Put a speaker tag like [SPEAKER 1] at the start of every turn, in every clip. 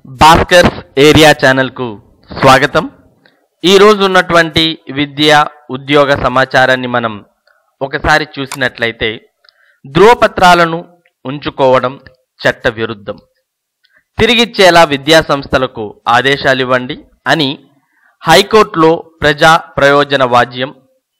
[SPEAKER 1] Bhaskar's area ఛానల్కు స్వాగతం. ఈరోజు ఉన్నటువంటి విద్యా ఉద్యోగ సమాచారాన్ని మనం ఒకసారి చూసినట్లయితే, ధృవపత్రాలను ఉంచుకోవడం చట్ట విరుద్ధం, తిరిగిచ్చేలా విద్యా సంస్థలకు ఆదేశాలు ఇవ్వండి అని హైకోర్టులో ప్రజా ప్రయోజన వాజ్యం.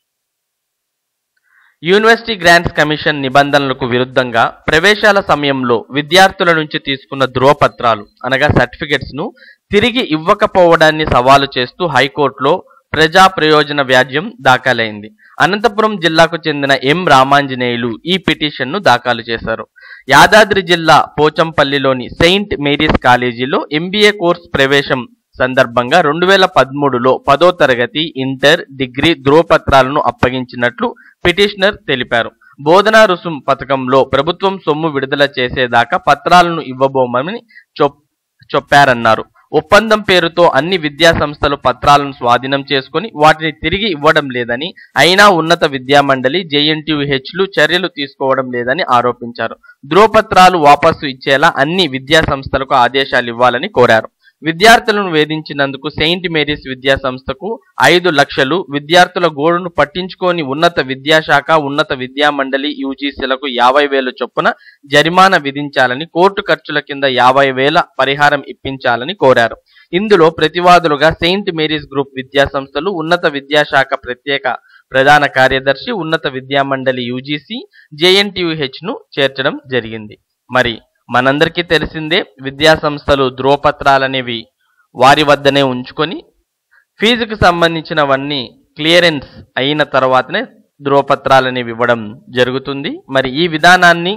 [SPEAKER 1] యూనివర్సిటీ గ్రాంట్స్ కమిషన్ నిబంధనలకు విరుద్ధంగా ప్రవేశాల సమయంలో విద్యార్థుల నుంచి తీసుకున్న ధృవపత్రాలు అనగా సర్టిఫికెట్స్ను తిరిగి ఇవ్వకపోవడాన్ని సవాలు చేస్తూ హైకోర్టులో ప్రజా ప్రయోజన వ్యాజ్యం దాఖలైంది. అనంతపురం జిల్లాకు చెందిన ఎం రామాంజనేయులు ఈ పిటిషన్ను దాఖలు చేశారు. యాదాద్రి జిల్లా పోచంపల్లిలోని సెయింట్ మేరీస్ కాలేజీలో ఎంబీఏ కోర్సు ప్రవేశం సందర్భంగా 2013లో 10వ తరగతి, ఇంటర్, డిగ్రీ ధృవపత్రాలను అప్పగించినట్లు పిటిషనర్ తెలిపారు. బోధనా రుసుం పథకంలో ప్రభుత్వం సొమ్ము విడుదల చేసేదాకా పత్రాలను ఇవ్వబోమని చెప్పారన్నారు. ఒప్పందం పేరుతో అన్ని విద్యా సంస్థలు పత్రాలను స్వాధీనం చేసుకుని వాటిని తిరిగి ఇవ్వడం లేదని, అయినా ఉన్నత విద్యామండలి JNTUHలు చర్యలు తీసుకోవడం లేదని ఆరోపించారు. ధృవపత్రాలు వాపసు ఇచ్చేలా అన్ని విద్యా సంస్థలకు ఆదేశాలు ఇవ్వాలని కోరారు. విద్యార్థులను వేధించినందుకు సెయింట్ మేరీస్ విద్యా సంస్థకు 5 లక్షలు, విద్యార్థుల గోడును పట్టించుకొని ఉన్నత విద్యాశాఖ, ఉన్నత విద్యామండలి UGCలకు 50,000 చొప్పున జరిమానా విధించాలని, కోర్టు ఖర్చుల కింద 50,000 పరిహారం ఇప్పించాలని కోరారు. ఇందులో ప్రతివాదులుగా సెయింట్ మేరీస్ గ్రూప్ విద్యా సంస్థలు, ఉన్నత విద్యాశాఖ ప్రత్యేక ప్రధాన కార్యదర్శి, ఉన్నత విద్యామండలి UGC, JNTUHను చేర్చడం జరిగింది. మరి మనందరికీ తెలిసిందే, విద్యా సంస్థలు ధృవపత్రాలనేవి వారి వద్దనే ఉంచుకొని ఫీజుకు సంబంధించినవన్నీ క్లియరెన్స్ అయిన తర్వాతనే ధృవపత్రాలనేవి ఇవ్వడం జరుగుతుంది. మరి ఈ విధానాన్ని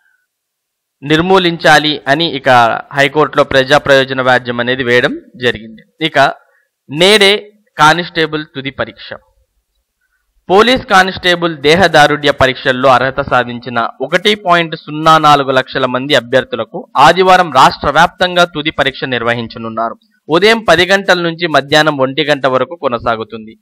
[SPEAKER 1] నిర్మూలించాలి అని ఇక హైకోర్టులో ప్రజా ప్రయోజన వ్యాజ్యం అనేది వేయడం జరిగింది. ఇక నేడే కానిస్టేబుల్ తుది పరీక్ష. పోలీస్ కానిస్టేబుల్ దేహదారుఢ్య పరీక్షల్లో అర్హత సాధించిన 1.04 లక్షల మంది అభ్యర్థులకు ఆదివారం రాష్ట్ర వ్యాప్తంగా తుది పరీక్ష నిర్వహించనున్నారు. ఉదయం 10 గంటల నుంచి మధ్యాహ్నం 1 గంట వరకు కొనసాగుతుంది.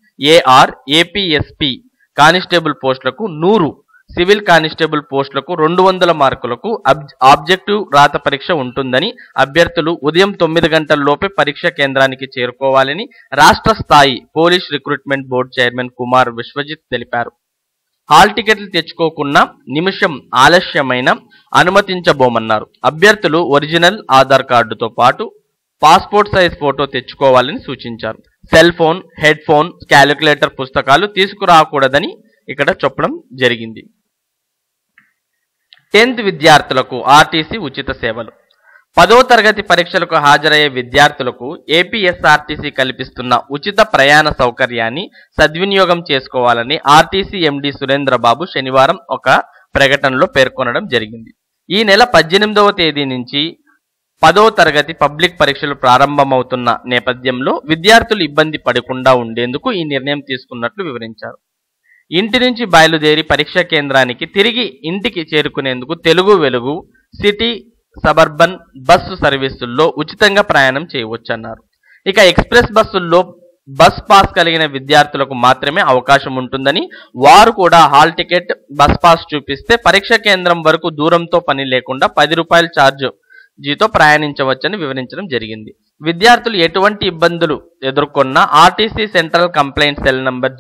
[SPEAKER 1] APSP కానిస్టేబుల్ పోస్టులకు 100, సివిల్ కానిస్టేబుల్ పోస్టులకు 200 మార్కులకు ఆబ్జెక్టివ్ రాత పరీక్ష ఉంటుందని అభ్యర్థులు ఉదయం 9 గంటల లోపే పరీక్ష కేంద్రానికి చేరుకోవాలని రాష్ట్ర స్థాయి police recruitment board chairman Kumar Vishwajit తెలిపారు. హాల్ టికెట్లు తెచ్చుకోకున్నా నిమిషం ఆలస్యమైన అనుమతించబోమన్నారు. అభ్యర్థులు ఒరిజినల్ ఆధార్ కార్డుతో పాటు పాస్పోర్ట్ సైజ్ ఫోటో తెచ్చుకోవాలని సూచించారు. Cell phone, headphone, calculator పుస్తకాలు తీసుకురాకూడదని ఇక్కడ చెప్పడం జరిగింది. 10th విద్యార్థులకు ఆర్టీసీ ఉచిత సేవలు. 10వ తరగతి పరీక్షలకు హాజరయ్యే విద్యార్థులకు ఏపీఎస్ఆర్టీసీ కల్పిస్తున్న ఉచిత ప్రయాణ సౌకర్యాన్ని సద్వినియోగం చేసుకోవాలని ఆర్టీసీ ఎండీ సురేంద్రబాబు శనివారం ఒక ప్రకటనలో పేర్కొనడం జరిగింది. ఈ నెల 18వ తేదీ నుంచి 10వ తరగతి పబ్లిక్ పరీక్షలు ప్రారంభమవుతున్న నేపథ్యంలో విద్యార్థులు ఇబ్బంది పడకుండా ఉండేందుకు ఈ నిర్ణయం తీసుకున్నట్లు వివరించారు. ఇంటి నుంచి బయలుదేరి పరీక్షా కేంద్రానికి తిరిగి ఇంటికి చేరుకునేందుకు తెలుగు వెలుగు, సిటీ, సబర్బన్ బస్సు సర్వీసుల్లో ఉచితంగా ప్రయాణం చేయవచ్చన్నారు. ఇక ఎక్స్ప్రెస్ బస్సుల్లో బస్ పాస్ కలిగిన విద్యార్థులకు మాత్రమే అవకాశం ఉంటుందని, వారు కూడా హాల్ టికెట్, బస్ పాస్ చూపిస్తే పరీక్షా కేంద్రం వరకు దూరంతో పని లేకుండా 10 రూపాయల ఛార్జీతో ప్రయాణించవచ్చని వివరించడం జరిగింది. విద్యార్థులు ఎటువంటి ఇబ్బందులు ఎదుర్కొన్నా RTC central complaint cell number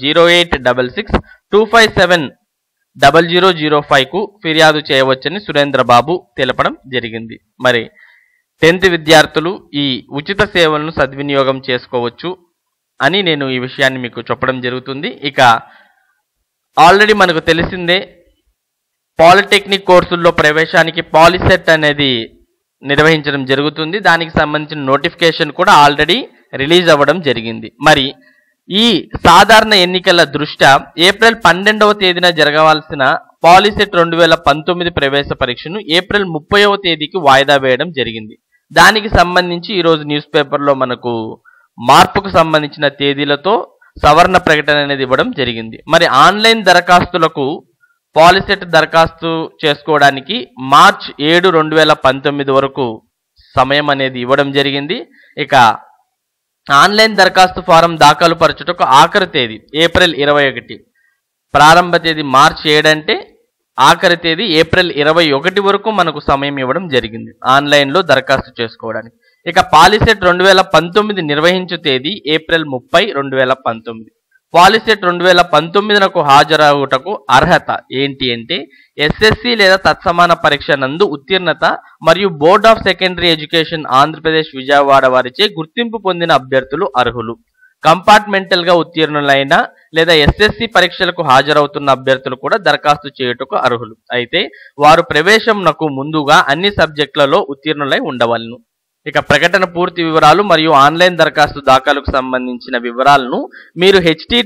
[SPEAKER 1] 0866257005కు ఫిర్యాదు చేయవచ్చని సురేంద్రబాబు తెలపడం జరిగింది. మరి 10th విద్యార్థులు ఈ ఉచిత సేవలను సద్వినియోగం చేసుకోవచ్చు అని నేను ఈ విషయాన్ని మీకు చెప్పడం జరుగుతుంది. ఇక ఆల్రెడీ మనకు తెలిసిందే, పాలిటెక్నిక్ కోర్సుల్లో ప్రవేశానికి పాలిసెట్ అనేది నిర్వహించడం జరుగుతుంది. దానికి సంబంధించిన నోటిఫికేషన్ కూడా ఆల్రెడీ రిలీజ్ అవ్వడం జరిగింది. మరి ఈ సాధారణ ఎన్నికల దృష్ట్యా ఏప్రిల్ 12వ తేదీన జరగవలసిన పాలిసెట్ 2019 ప్రవేశ పరీక్షను ఏప్రిల్ 30వ తేదీకి వాయిదా వేయడం జరిగింది. దానికి సంబంధించి ఈరోజు న్యూస్ పేపర్లో మనకు మార్పుకు సంబంధించిన తేదీలతో సవరణ ప్రకటన అనేది ఇవ్వడం జరిగింది. మరి ఆన్లైన్ దరఖాస్తులకు పాలిసెట్ దరఖాస్తు చేసుకోవడానికి మార్చ్ 7, 2019 వరకు సమయం అనేది ఇవ్వడం జరిగింది. ఇక ఆన్లైన్ దరఖాస్తు ఫారం దాఖలు పరచుటకు ఆఖరి తేదీ ఏప్రిల్ 21, ప్రారంభ తేదీ మార్చ్ 7 అంటే ఆఖరి తేదీ ఏప్రిల్ 21 వరకు మనకు సమయం ఇవ్వడం జరిగింది ఆన్లైన్లో దరఖాస్తు చేసుకోవడానికి. ఇక పాలిసెట్ 2019 నిర్వహించు తేదీ ఏప్రిల్ 30, 2019. పాలిసెట్ 2019 హాజరవుటకు అర్హత ఏంటి అంటే ఎస్ఎస్సి లేదా తత్సమాన పరీక్ష నందు ఉత్తీర్ణత మరియు Board of Secondary Education Andhra Pradesh Vijayawada వారిచే గుర్తింపు పొందిన అభ్యర్థులు అర్హులు. కంపార్ట్మెంటల్ గా ఉత్తీర్ణులైన లేదా ఎస్ఎస్సి పరీక్షలకు హాజరవుతున్న అభ్యర్థులు కూడా దరఖాస్తు చేయుటకు అర్హులు. అయితే వారు ప్రవేశంనకు ముందుగా అన్ని సబ్జెక్టులలో ఉత్తీర్ణులై ఉండవలను. ఇక ప్రకటన పూర్తి వివరాలు మరియు ఆన్లైన్ దరఖాస్తు దాఖలుకు సంబంధించిన వివరాలను మీరు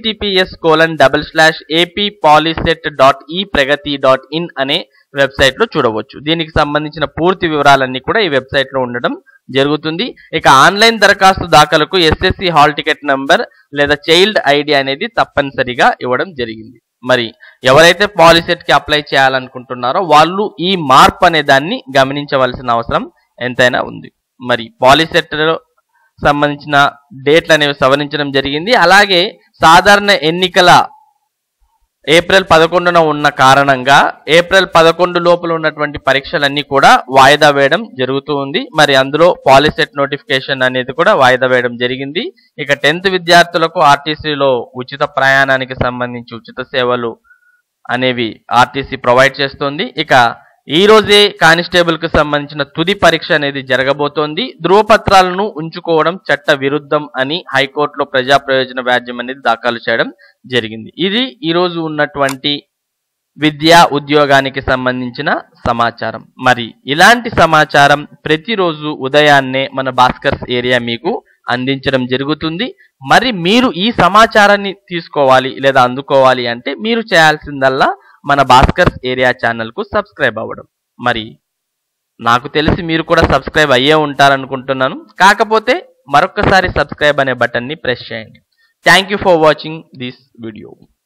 [SPEAKER 1] https://appolyset.epragati.in అనే వెబ్సైట్ లో చూడవచ్చు. దీనికి సంబంధించిన పూర్తి వివరాలన్నీ కూడా ఈ వెబ్సైట్ లో ఉండడం జరుగుతుంది. ఇక ఆన్లైన్ దరఖాస్తు దాఖలుకు ఎస్ఎస్సి హాల్ టికెట్ నంబర్ లేదా చైల్డ్ ఐడి అనేది తప్పనిసరిగా ఇవ్వడం జరిగింది. మరి ఎవరైతే పాలిసెట్ కి అప్లై చేయాలనుకుంటున్నారో వాళ్ళు ఈ మార్పు అనే దాన్ని గమనించవలసిన అవసరం ఎంతైనా ఉంది. మరి పాలిసెట్ సంబంధించిన డేట్లు అనేవి సవరించడం జరిగింది. అలాగే సాధారణ ఎన్నికల ఏప్రిల్ 11న ఉన్న కారణంగా ఏప్రిల్ 11 లోపల ఉన్నటువంటి పరీక్షలన్నీ కూడా వాయిదా వేయడం జరుగుతూ ఉంది. మరి అందులో పాలిసెట్ నోటిఫికేషన్ అనేది కూడా వాయిదా వేయడం జరిగింది. ఇక 10th విద్యార్థులకు ఆర్టీసీలో ఉచిత ప్రయాణానికి సంబంధించి ఉచిత సేవలు అనేవి ఆర్టీసీ ప్రొవైడ్ చేస్తుంది. ఇక ఈ రోజే కానిస్టేబుల్ కు సంబంధించిన తుది పరీక్ష అనేది జరగబోతోంది. ధృవపత్రాలను ఉంచుకోవడం చట్ట విరుద్ధం అని హైకోర్టులో ప్రజా ప్రయోజన వ్యాజ్యం అనేది దాఖలు చేయడం జరిగింది. ఇది ఈ రోజు ఉన్నటువంటి విద్యా ఉద్యోగానికి సంబంధించిన సమాచారం. మరి ఇలాంటి సమాచారం ప్రతిరోజు ఉదయాన్నే మన భాస్కర్స్ ఏరియా మీకు అందించడం జరుగుతుంది. మరి మీరు ఈ సమాచారాన్ని తీసుకోవాలి లేదా అందుకోవాలి అంటే మీరు చేయాల్సిందల్లా మన భాస్కర్స్ ఏరియా ఛానల్ కు సబ్స్క్రైబ్ అవ్వడం. మరి నాకు తెలిసి మీరు కూడా సబ్స్క్రైబ్ అయ్యే ఉంటారనుకుంటున్నాను. కాకపోతే మరొకసారి సబ్స్క్రైబ్ అనే బటన్ని ప్రెస్ చేయండి. Thank you for watching this video.